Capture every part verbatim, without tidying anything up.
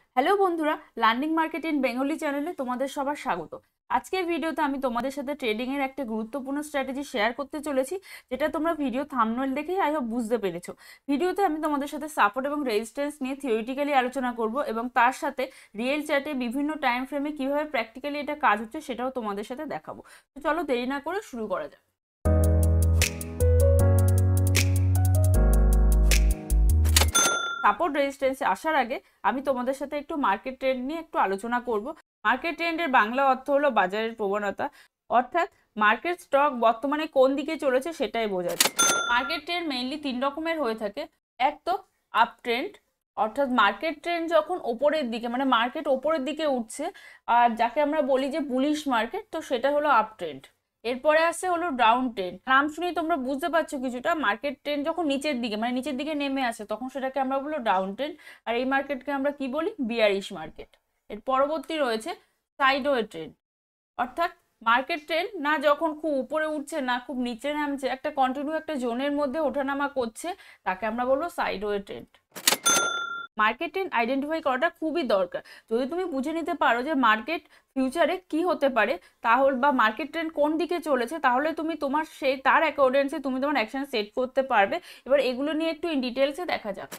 Hello বন্ধুরা, learning market in Bengali চ্যানেলে তোমাদের সবার স্বাগত। আজকের ভিডিওতে আমি তোমাদের সাথে ট্রেডিং এর একটা গুরুত্বপূর্ণ স্ট্র্যাটেজি শেয়ার করতে চলেছি, যেটা তোমরা ভিডিও থাম্বনেল দেখেই আই হোপ বুঝতে পেরেছো। ভিডিওতে আমি তোমাদের সাথে সাপোর্ট এবং রেজিস্ট্যান্স নিয়ে থিওরিটিক্যালি আলোচনা করব এবং তার সাথে রিয়েল চ্যাটে বিভিন্ন টাইম ফ্রেমে কিভাবে প্র্যাকটিক্যালি এটা কাজ হচ্ছে সেটাও তোমাদের সাথে দেখাবো। তো চলো দেরি না করে শুরু করা যাক। সাপোর্ট রেজিস্ট্যান্সে আসার আগে আমি তোমাদের সাথে একটু মার্কেট ট্রেন্ড নিয়ে একটু আলোচনা করব। মার্কেট ট্রেন্ডের বাংলা অর্থ হলো বাজারের প্রবণতা, অর্থাৎ মার্কেট স্টক বর্তমানে কোন দিকে চলেছে সেটাই বোঝাচ্ছে। মার্কেট ট্রেন্ড মেইনলি তিন রকমের হয়ে থাকে। এক তো আপ ট্রেন্ড, অর্থাৎ মার্কেট ট্রেন্ড যখন ওপরের দিকে, মানে মার্কেট ওপরের দিকে উঠছে আর যাকে আমরা বলি যে বুলিশ মার্কেট, তো সেটা হলো আপ ট্রেন্ড। এরপরে আসছে হলো ডাউন ট্রেন্ড। নাম শুনেই তোমরা বুঝতে পারছো কিছুটা, মার্কেট ট্রেন্ড যখন নিচের দিকে মানে নিচের দিকে নেমে আসে তখন সেটাকে আমরা বলবো ডাউন ট্রেন্ড। আর এই মার্কেটকে আমরা কি বলি? Bearish market. এর পরবর্তী রয়েছে সাইডওয়ে ট্রেন্ড, অর্থাৎ মার্কেট ট্রেন্ড না যখন খুব উপরে উঠছে না খুব নিচে নামছে, একটা কন্টিনিউ একটা জোনের মধ্যে ওঠানামা করছে, তাকে আমরা বলবো sideway trend. Market trend identify করাটা খুবই দরকার। যদি তুমি বুঝে নিতে পারো যে মার্কেট ফিউচারে কি হতে পারে, তাহলে বা মার্কেট ট্রেন্ড কোন দিকে চলেছে, তাহলে তুমি তোমার সেই তার অ্যাকর্ডেন্সে তুমি তোমার অ্যাকশন সেট করতে পারবে। এবার এগুলো নিয়ে একটু ইন ডিটেলসে দেখা যাক।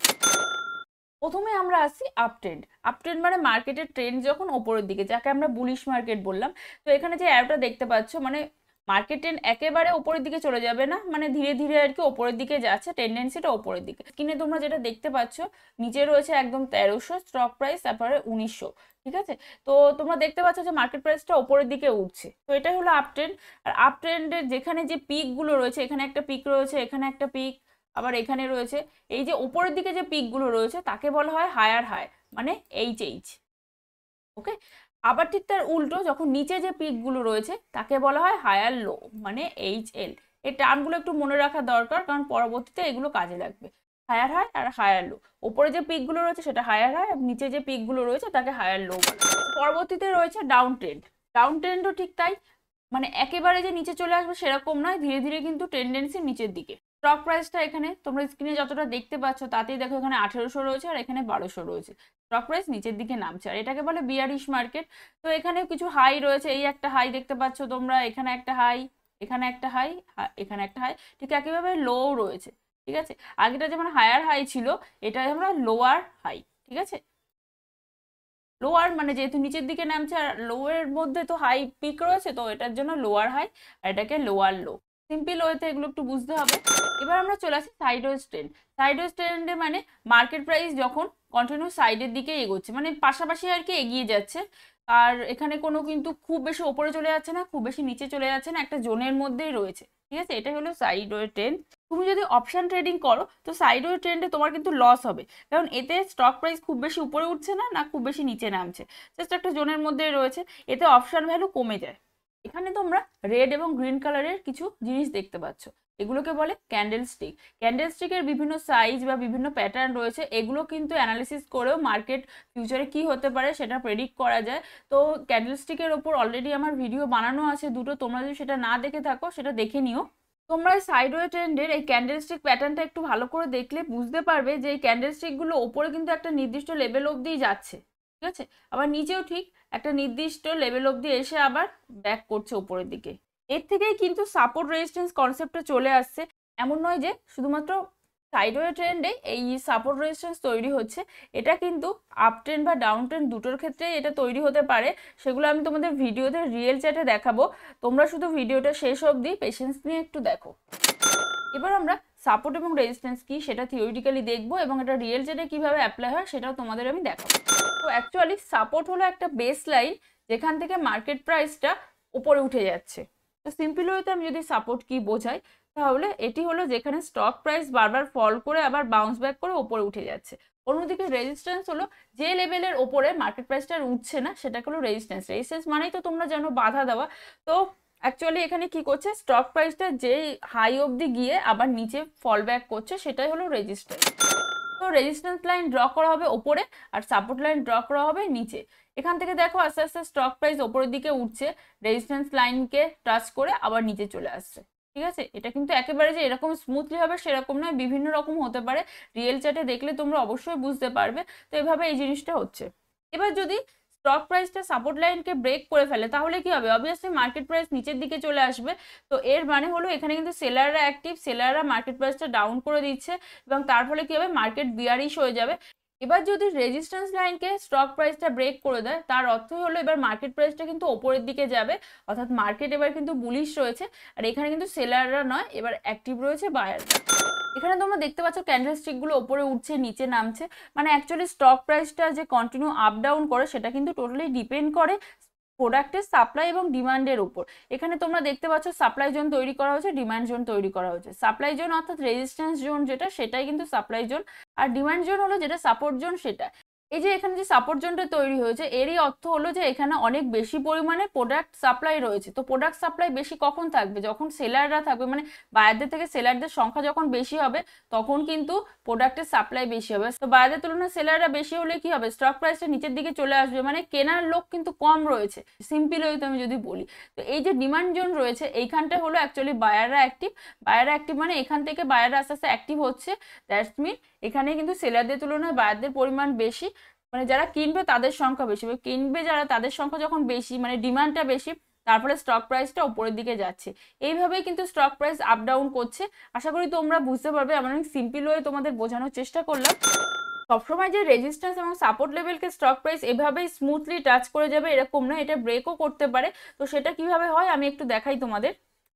প্রথমে আমরা আসি আপ ট্রেন্ড। আপ ট্রেন্ড মানে মার্কেটের ট্রেন্ড যখন ওপরের দিকে, যাকে আমরা বুলিশ মার্কেট বললাম। তো এখানে যে অ্যারোটা দেখতে পাচ্ছ, মানে মার্কেট ট্রেন্ড একেবারে ওপরের দিকে চলে যাবে না, মানে ধীরে ধীরে আর কি ওপরের দিকে যাচ্ছে, টেন্ডেন্সিটা ওপরের দিকে। স্ক্রিনে তোমরা যেটা দেখতে পাচ্ছ, নিচে রয়েছে একদম তেরোশো স্টক প্রাইস, তারপরে উনিশশো। ঠিক আছে, তো তোমরা দেখতে পাচ্ছ যে মার্কেট প্রাইসটা ওপরের দিকে উঠছে। তো এটাই হলো আপ ট্রেন্ড। আর আপ ট্রেন্ডের যেখানে যে পিকগুলো রয়েছে, এখানে একটা পিক রয়েছে, এখানে একটা পিক, আবার এখানে রয়েছে, এই যে উপরের দিকে যে পিকগুলো রয়েছে তাকে বলা হয় হায়ার হাই, মানে এইচ এইচ। ওকে, আবার ঠিক তার উল্টো, যখন নিচে যে পিকগুলো রয়েছে তাকে বলা হয় হায়ার লো, মানে এইচ এল। এই টার্মগুলো একটু মনে রাখা দরকার, কারণ পরবর্তীতে এগুলো কাজে লাগবে। হায়ার হাই আর হায়ার লো, উপরে যে পিকগুলো রয়েছে সেটা হায়ার হাই, আর নিচে যে পিকগুলো রয়েছে তাকে হায়ার লো বলে। পরবর্তীতে রয়েছে ডাউন ট্রেন্ড। ডাউন ট্রেন্ডও ঠিক তাই, মানে একেবারে যে নিচে চলে আসবে সেরকম নয়, ধীরে ধীরে কিন্তু টেন্ডেন্সি নিচের দিকে। স্টক প্রাইসটা এখানে তোমরা স্ক্রিনে যতটা দেখতে পাচ্ছ তাতেই দেখো, এখানে আঠেরোশো রয়েছে আর এখানে বারোশো রয়েছে। স্টক প্রাইস নিচের দিকে নামছে, আর এটাকে বলে বিয়ারিশ মার্কেট। তো এখানে কিছু হাই রয়েছে, এই একটা হাই দেখতে পাচ্ছ তোমরা, এখানে একটা হাই, এখানে একটা হাই, এখানে একটা হাই, ঠিক একইভাবে লো রয়েছে। ঠিক আছে, আগেটা যেমন হায়ার হাই ছিল, এটা আমরা লোয়ার হাই। ঠিক আছে, লোয়ার মানে যেহেতু নিচের দিকে নামছে আর লোয়ের মধ্যে তো হাই পিক রয়েছে, তো এটার জন্য লোয়ার হাই আর এটাকে লোয়ার লো। সিম্পল ওয়েতে এগুলো একটু বুঝতে হবে। এবার আমরা চলে আসি সাইডওয়েজ ট্রেন্ড। সাইডওয়েজ ট্রেন্ডে মানে মার্কেট প্রাইস যখন কন্টিনিউ সাইডের দিকে এগোচ্ছে, মানে পাশাপাশি আর কি এগিয়ে যাচ্ছে, আর এখানে কোনো কিন্তু খুব বেশি ওপরে চলে যাচ্ছে না, খুব বেশি নিচে চলে যাচ্ছে না, একটা জোনের মধ্যেই রয়েছে। ঠিক আছে, এটা হলো সাইডওয়ে ট্রেন্ড। তুমি যদি অপশন ট্রেডিং করো তো সাইডওয়ে ট্রেন্ডে তোমার কিন্তু লস হবে, কারণ এতে স্টক প্রাইস খুব বেশি উপরে উঠছে না, না খুব বেশি নিচে নামছে, জাস্ট একটা জোনের মধ্যেই রয়েছে। এতে অপশন ভ্যালু কমে যায়। এখানে তোমরা রেড এবং গ্রিন কালারের কিছু জিনিস দেখতে পাচ্ছ, এগুলোকে বলে ক্যান্ডেল স্টিক। ক্যান্ডেল স্টিকের বিভিন্ন সাইজ বা বিভিন্ন প্যাটার্ন রয়েছে, এগুলো কিন্তু অ্যানালিসিস করেও মার্কেট ফিউচারে কি হতে পারে সেটা প্রেডিক্ট করা যায়। তো ক্যান্ডেল স্টিকের ওপর অলরেডি আমার ভিডিও বানানো আছে দুটো, তোমরা যদি সেটা না দেখে থাকো সেটা দেখে নিও। তোমরা সাইডওয়ে ট্রেন্ডের এই ক্যান্ডেলস্টিক প্যাটার্নটা একটু ভালো করে দেখলে বুঝতে পারবে যে এই ক্যান্ডেলস্টিকগুলো ওপরে কিন্তু একটা নির্দিষ্ট লেভেল অবধি যাচ্ছে। ঠিক আছে, আবার নিচেও ঠিক একটা নির্দিষ্ট লেভেল অবধি এসে আবার ব্যাক করছে উপরের দিকে। এর থেকেই কিন্তু সাপোর্ট রেজিস্ট্যান্স কনসেপ্টটা চলে আসছে। এমন নয় যে শুধুমাত্র সাইডওয়ে ট্রেন্ডে এই সাপোর্ট রেজিস্ট্যান্স তৈরি হচ্ছে, এটা কিন্তু আপ ট্রেন্ড বা ডাউন ট্রেন্ড দুটোর ক্ষেত্রেই এটা তৈরি হতে পারে। সেগুলো আমি তোমাদের ভিডিওতে রিয়েল চ্যাটে দেখাবো, তোমরা শুধু ভিডিওটা শেষ অবধি পেশেন্স নিয়ে একটু দেখো। এবার আমরা সাপোর্ট এবং রেজিস্ট্যান্স কি সেটা থিওরিটিক্যালি দেখবো, এবং এটা রিয়েল চ্যাটে কিভাবে অ্যাপ্লাই হয় সেটাও তোমাদের আমি দেখাবো। তো অ্যাকচুয়ালি সাপোর্ট হলো একটা বেস লাইন, যেখান থেকে মার্কেট প্রাইসটা উপরে উঠে যাচ্ছে। তো সিম্পল ওয়েতে আমি যদি সাপোর্ট কি বোঝাই, তাহলে এটি হলো যেখানে স্টক প্রাইস বারবার ফল করে আবার বাউন্স ব্যাক করে উপরে উঠে যাচ্ছে। অন্যদিকে রেজিস্ট্যান্স হলো যে লেভেলের ওপরে মার্কেট প্রাইসটা উঠছে না, সেটাকে হলো রেজিস্ট্যান্স। রেজিস্ট্যান্স মানেই তো তোমরা জানো বাধা দেওয়া। তো অ্যাকচুয়ালি এখানে কি করছে, স্টক প্রাইসটা যে হাই অবধি গিয়ে আবার নিচে ফল ব্যাক করছে, সেটাই হলো রেজিস্ট্যান্স। তো রেজিস্ট্যান্স লাইন ড্র করা হবে ওপরে আর সাপোর্ট লাইন ড্র করা হবে নিচে। এখান থেকে দেখো আস্তে আস্তে স্টক প্রাইস ওপরের দিকে উঠছে, রেজিস্ট্যান্স লাইনকে টাচ করে আবার নিচে চলে আসছে। ঠিক আছে, এটা কিন্তু একেবারে যে এরকম স্মুথলি হবে সেরকম নয়, বিভিন্ন রকম হতে পারে। রিয়েল চ্যাটে দেখলে তোমরা অবশ্যই বুঝতে পারবে। তো এভাবে এই জিনিসটা হচ্ছে। এবার যদি স্টক প্রাইসটা সাপোর্ট লাইনকে ব্রেক করে ফেলে তাহলে কি হবে, অবভিয়াসলি মার্কেট প্রাইস নিচের দিকে চলে আসবে। তো এর মানে হলো এখানে কিন্তু সেলাররা অ্যাক্টিভ, সেলাররা মার্কেট প্রাইসটা ডাউন করে দিচ্ছে এবং তার ফলে কি হবে, মার্কেট বিয়ারিশ হয়ে যাবে। এবার যদি রেজিস্ট্যান্স লাইনকে স্টক প্রাইসটা ব্রেক করে দেয় তার অর্থ হলো এবার মার্কেট প্রাইসটা কিন্তু ওপরের দিকে যাবে, অর্থাৎ মার্কেট এবার কিন্তু বুলিশ রয়েছে। আর এখানে কিন্তু সেলাররা নয়, এবার অ্যাক্টিভ রয়েছে বায়াররা। এখানে তোমরা দেখতে পাচ্ছ ক্যান্ডেলস্টিক গুলো উপরে উঠছে নিচে নামছে, মানে অ্যাকচুয়ালি স্টক প্রাইসটা যে কন্টিনিউ আপ ডাউন করে সেটা কিন্তু টোটালি ডিপেন্ড করে প্রোডাক্টের সাপ্লাই এবং ডিমান্ডের উপর। এখানে তোমরা দেখতে পাচ্ছ সাপ্লাই জোন তৈরি করা হয়েছে, ডিমান্ড জোন তৈরি করা হয়েছে। সাপ্লাই জোন অর্থাৎ রেজিস্ট্যান্স জোন যেটা, সেটাই কিন্তু সাপ্লাই জোন, আর ডিমান্ড জোন হলো যেটা সাপোর্ট জোন সেটা। এই যে এখানে যে সাপোর্ট জোনটা তৈরি হয়েছে এরই অর্থ হলো যে এখানে অনেক বেশি পরিমাণে প্রোডাক্ট সাপ্লাই রয়েছে। তো প্রোডাক্ট সাপ্লাই বেশি কখন থাকবে, যখন সেলাররা থাকবে, মানে বায়ারদের থেকে সেলারদের সংখ্যা যখন বেশি হবে তখন কিন্তু প্রোডাক্টের সাপ্লাই বেশি হবে। তো বায়ারদের তুলনায় সেলাররা বেশি হলে কি হবে, স্টক প্রাইসটা নিচের দিকে চলে আসবে, মানে কেনার লোক কিন্তু কম রয়েছে, সিম্পল হয়তো আমি যদি বলি। তো এই যে ডিমান্ড জোন রয়েছে এইখানটা হলো অ্যাকচুয়ালি বায়াররা অ্যাক্টিভ, বায়াররা অ্যাক্টিভ মানে এখান থেকে বায়াররা আস্তে আস্তে অ্যাক্টিভ হচ্ছে। দ্যাটস মিন এখানে কিন্তু সেলারদের তুলনায় বায়ারদের পরিমাণ বেশি, মানে যারা কিনবে তাদের সংখ্যা বেশি, কিনবে যারা তাদের সংখ্যা যখন বেশি, মানে ডিমান্ডটা বেশি, তারপরে স্টক প্রাইসটা উপরের দিকে যাচ্ছে। এইভাবেই কিন্তু স্টক প্রাইস আপ ডাউন করছে। আশা করি তোমরা বুঝতে পারবে, আমরা অনেক সিম্পল ওয়ে তোমাদের বোঝানোর চেষ্টা করলাম। সবসময় যে রেজিস্ট্যান্স এবং সাপোর্ট লেভেলকে স্টক প্রাইস এভাবেই স্মুথলি টাচ করে যাবে এরকম না, এটা ব্রেকও করতে পারে। তো সেটা কিভাবে হয় আমি একটু দেখাই তোমাদের।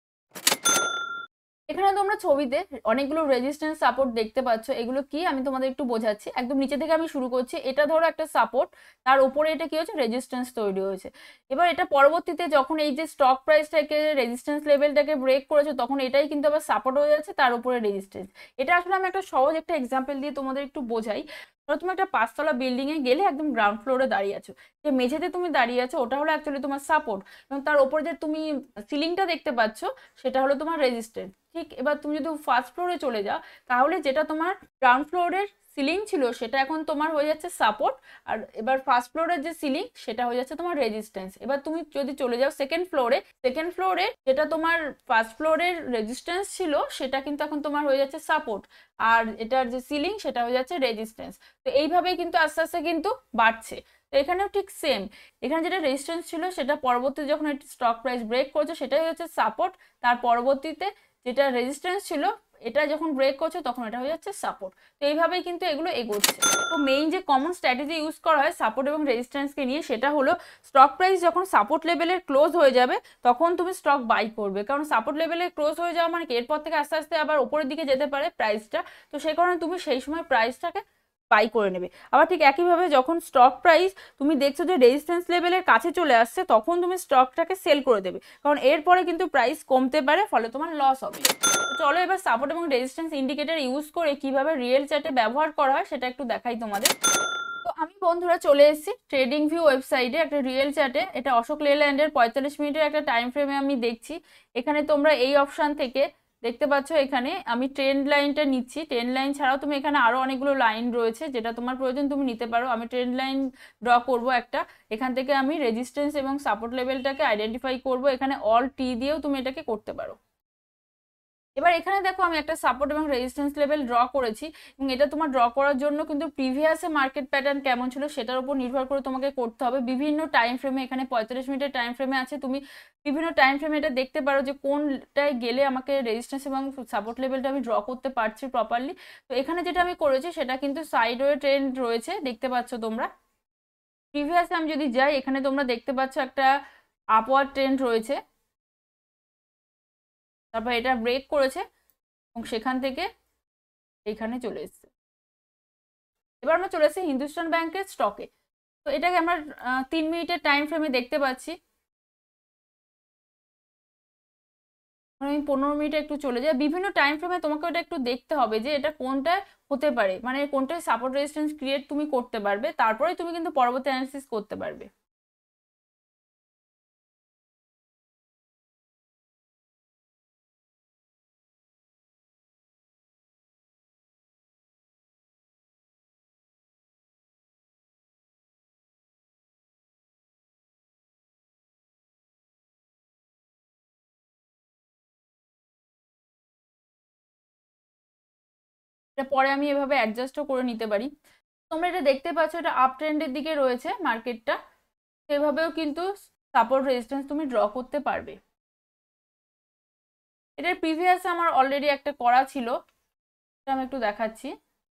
এখানে তোমরা ছবিতে অনেকগুলো রেজিস্ট্যান্স সাপোর্ট দেখতে পাচ্ছ, এগুলো কি আমি তোমাদের একটু বোঝাচ্ছি। একদম নিচে থেকে আমি শুরু করছি, এটা ধরো একটা সাপোর্ট, তার উপরে এটা কি হচ্ছে, রেজিস্ট্যান্স তৈরি হয়েছে। এবার এটা পরবর্তীতে যখন এই যে স্টক প্রাইসটাকে রেজিস্ট্যান্স লেভেলটাকে ব্রেক করেছে তখন এটাই কিন্তু আবার সাপোর্ট হয়ে যাচ্ছে, তার উপরে রেজিস্ট্যান্স। এটা আসলে আমি একটা সহজ একটা এক্সাম্পল দিয়ে তোমাদের একটু বোঝাই। ধরো তুমি একটা পাঁচতলা বিল্ডিং এ গেলে একদম গ্রাউন্ড ফ্লোরে দাঁড়িয়ে আছো, যে মেঝেতে তুমি দাঁড়িয়ে আছো ওটা হলো অ্যাকচুয়ালি তোমার সাপোর্ট, এবং তার উপরে যে তুমি সিলিংটা দেখতে পাচ্ছ সেটা হলো তোমার রেজিস্ট্যান্স। ঠিক এবার তুমি যদি ফার্স্ট ফ্লোরে চলে যাও তাহলে যেটা তোমার গ্রাউন্ড ফ্লোরের সিলিং ছিল সেটা এখন তোমার হয়ে যাচ্ছে সাপোর্ট, আর এবার ফার্স্ট ফ্লোরের যে সিলিং সেটা হয়ে যাচ্ছে তোমার রেজিস্ট্যান্স। এবার তুমি যদি চলে যাও সেকেন্ড ফ্লোরে, সেকেন্ড ফ্লোরে যেটা তোমার ফার্স্ট ফ্লোরের রেজিস্ট্যান্স ছিল সেটা কিন্তু এখন তোমার হয়ে যাচ্ছে সাপোর্ট, আর এটার যে সিলিং সেটা হয়ে যাচ্ছে রেজিস্ট্যান্স। তো এইভাবেই কিন্তু আস্তে আস্তে কিন্তু বাড়ছে। তো এখানেও ঠিক সেম, এখানে যেটা রেজিস্ট্যান্স ছিল সেটা পরবর্তীতে যখন স্টক প্রাইস ব্রেক করেছে সেটাই হচ্ছে সাপোর্ট, তার পরবর্তীতে যেটা রেজিস্ট্যান্স ছিল এটা যখন ব্রেক করছে তখন এটা হয়ে যাচ্ছে সাপোর্ট। তো এইভাবেই কিন্তু এগুলো এগোচ্ছে। তো মেইন যে কমন স্ট্র্যাটেজি ইউজ করা হয় সাপোর্ট এবং রেজিস্ট্যান্সকে নিয়ে সেটা হলো স্টক প্রাইস যখন সাপোর্ট লেভেলের ক্লোজ হয়ে যাবে তখন তুমি স্টক বাই করবে, কারণ সাপোর্ট লেভেলে ক্লোজ হয়ে যাওয়া মানে এরপর থেকে আস্তে আস্তে আবার উপরের দিকে যেতে পারে প্রাইসটা। তো সেই কারণে তুমি সেই সময় প্রাইসটাকে বাই করে নেবে। আবার ঠিক একইভাবে যখন স্টক প্রাইস তুমি দেখছো যে রেজিস্ট্যান্স লেভেলের কাছে চলে আসছে তখন তুমি স্টকটাকে সেল করে দেবে, কারণ এরপরে কিন্তু প্রাইস কমতে পারে, ফলে তোমার লস হবে। চলো এবার সাপোর্ট এবং রেজিস্ট্যান্স ইন্ডিকেটর ইউজ করে কিভাবে রিয়েল চার্টে ব্যবহার করা হয় সেটা একটু দেখাই তোমাদের। তো আমি বন্ধুরা চলে এসেছি ট্রেডিং ভিউ ওয়েবসাইটে একটা রিয়েল চার্টে, এটা অশোক লেল্যান্ডের পঁয়তাল্লিশ মিনিটের একটা টাইম ফ্রেমে আমি দেখছি। এখানে তোমরা এই অপশান থেকে দেখতে পাচ্ছ, এখানে আমি ট্রেন্ড লাইনটা নিচ্ছি। ট্রেন্ড লাইন ছাড়াও তুমি এখানে আরো অনেকগুলো লাইন রয়েছে, যেটা তোমার প্রয়োজন তুমি নিতে পারো। আমি ট্রেন্ড লাইন ড্র করব একটা, এখান থেকে আমি রেজিস্ট্যান্স এবং সাপোর্ট লেভেলটাকে আইডেন্টিফাই করব। এখানে অল টি দিয়েও তুমি এটাকে করতে পারো। এবার এখানে দেখো আমি একটা সাপোর্ট এবং রেজিস্ট্যান্স লেভেল ড্র করেছি, এবং এটা তোমার ড্র করার জন্য কিন্তু প্রিভিয়াসে মার্কেট প্যাটার্ন কেমন ছিল সেটার উপর নির্ভর করে তোমাকে করতে হবে। বিভিন্ন টাইম ফ্রেমে, এখানে পঁয়তাল্লিশ মিনিটের টাইম ফ্রেমে আছে, তুমি বিভিন্ন টাইম ফ্রেমে এটা দেখতে পারো যে কোনটায় গেলে আমাকে রেজিস্ট্যান্স এবং সাপোর্ট লেভেলটা আমি ড্র করতে পারছি প্রপারলি। তো এখানে যেটা আমি করেছি সেটা কিন্তু সাইডওয়ে ট্রেন্ড রয়েছে, দেখতে পাচ্ছ তোমরা। প্রিভিয়াসে আমি যদি যাই এখানে তোমরা দেখতে পাচ্ছ একটা আপওয়ার্ড ট্রেন্ড রয়েছে, তারপর এটা ব্রেক করেছে এবং সেখান থেকে এইখানে চলে এসছে। এবার আমরা চলে এসেছি হিন্দুস্তান ব্যাংকের স্টকে। তো এটাকে আমরা তিন মিনিটের টাইম ফ্রেমে দেখতে পাচ্ছি। আমি পনেরো মিনিটে একটু চলে যাই। বিভিন্ন টাইম ফ্রেমে তোমাকে ওটা একটু দেখতে হবে যে এটা কোনটা হতে পারে, মানে কোনটায় সাপোর্ট রেজিস্ট্যান্স ক্রিয়েট তুমি করতে পারবে, তারপরে তুমি কিন্তু পরবর্তী অ্যানালিসিস করতে পারবে। এটা পরে আমি এভাবে অ্যাডজাস্টও করে নিতে পারি। তোমরা এটা দেখতে পাচ্ছ, এটা আপ ট্রেন্ডের দিকে রয়েছে মার্কেটটা, সেভাবেও কিন্তু সাপোর্ট রেজিস্ট্যান্স তুমি ড্র করতে পারবে। এটার প্রিভিয়াস আমার অলরেডি একটা করা ছিল, এটা আমি একটু দেখাচ্ছি।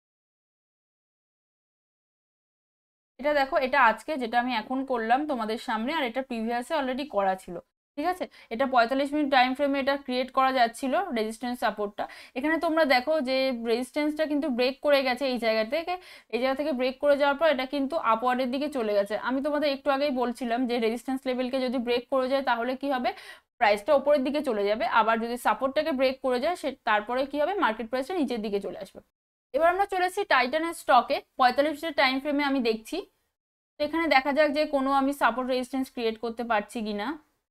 এটা দেখো, এটা আজকে যেটা আমি এখন করলাম তোমাদের সামনে, আর এটা প্রিভিয়াসে অলরেডি করা ছিল। ঠিক আছে, এটা পঁয়তাল্লিশ মিনিট টাইম ফ্রেমে এটা ক্রিয়েট করা যাচ্ছিল রেজিস্ট্যান্স সাপোর্টটা। এখানে তোমরা দেখো যে রেজিস্ট্যান্সটা কিন্তু ব্রেক করে গেছে এই জায়গা থেকে, এই জায়গা থেকে ব্রেক করে যাওয়ার পর এটা কিন্তু আপওয়ার্ডের দিকে চলে গেছে। আমি তোমাদের একটু আগেই বলছিলাম যে রেজিস্ট্যান্স লেভেলকে যদি ব্রেক করে যায় তাহলে কি হবে, প্রাইসটা ওপরের দিকে চলে যাবে, আবার যদি সাপোর্টটাকে ব্রেক করে যায় সে তারপরে কি হবে, মার্কেট প্রাইসটা নিচের দিকে চলে আসবে। এবার আমরা চলে আসছি টাইটানের স্টকে, পঁয়তাল্লিশ মিনিট টাইম ফ্রেমে আমি দেখছি। তো এখানে দেখা যাক যে কোনো আমি সাপোর্ট রেজিস্ট্যান্স ক্রিয়েট করতে পারছি কিনা।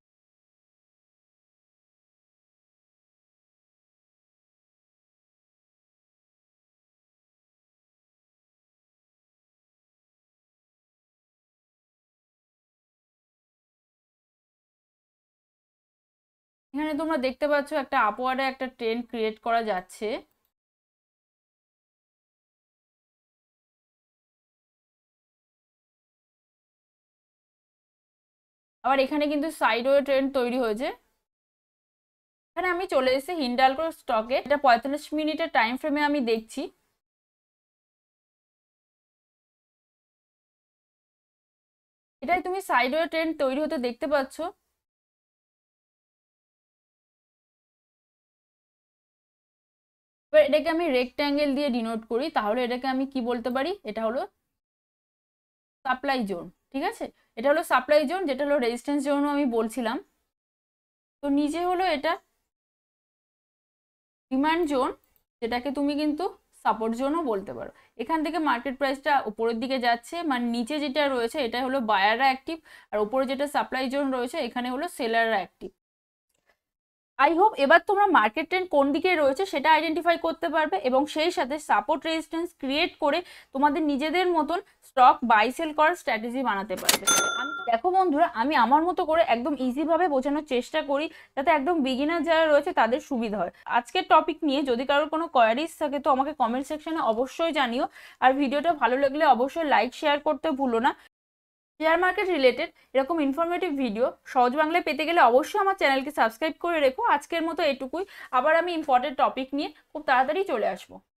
এখানে তোমরা দেখতে পাচ্ছ একটা আপওয়ার্ডে একটা ট্রেন্ড ক্রিয়েট করা যাচ্ছে। আবার এখানে কিন্তু সাইডওয়ে ট্রেন্ড তৈরি হয়েছে। এখানে আমি চলে এসেছি হিন্ডালকো স্টকে, এটা পঁয়তাল্লিশ মিনিটের টাইম ফ্রেমে আমি দেখছি। এটাই তুমি সাইডওয়ে ট্রেন্ড তৈরি হতে দেখতে পাচ্ছ। এবার এটাকে আমি রেক্ট্যাঙ্গেল দিয়ে ডিনোট করি, তাহলে এটাকে আমি কি বলতে পারি, এটা হলো সাপ্লাই জোন। ঠিক আছে, এটা হলো সাপ্লাই জোন, যেটা হলো রেজিস্ট্যান্স জোনও আমি বলছিলাম। তো নিচে হলো এটা ডিমান্ড জোন, যেটাকে তুমি কিন্তু সাপোর্ট জোনও বলতে পারো। এখান থেকে মার্কেট প্রাইসটা উপরের দিকে যাচ্ছে, মানে নিচে যেটা রয়েছে এটা হলো বায়াররা অ্যাক্টিভ, আর উপরে যেটা সাপ্লাই জোন রয়েছে এখানে হলো সেলাররা অ্যাক্টিভ। আই হোপ এবার তোমরা মার্কেট ট্রেন্ড কোন দিকে রয়েছে সেটা আইডেন্টিফাই করতে পারবে, এবং সেই সাথে সাপোর্ট রেজিস্ট্যান্স ক্রিয়েট করে তোমাদের নিজেদের মতন স্টক বাই সেল করার স্ট্র্যাটেজি বানাতে পারবে। আমি দেখো বন্ধুরা, আমি আমার মতো করে একদম ইজিভাবে বোঝানোর চেষ্টা করি যাতে একদম বিগিনার যারা রয়েছে তাদের সুবিধা হয়। আজকের টপিক নিয়ে যদি কারোর কোনো কোয়ারিজ থাকে তো আমাকে কমেন্ট সেকশনে অবশ্যই জানিও, আর ভিডিওটা ভালো লাগলে অবশ্যই লাইক শেয়ার করতে ভুলো না। শেয়ার মার্কেট রিলেটেড এরকম ইনফরমেটিভ ভিডিও সহজ বাংলায় পেতে গেলে অবশ্যই আমার চ্যানেলকে সাবস্ক্রাইব করে রেখো। আজকের মতো এটুকুই, আবার আমি ইম্পর্টেন্ট টপিক নিয়ে খুব তাড়াতাড়ি চলে আসবো।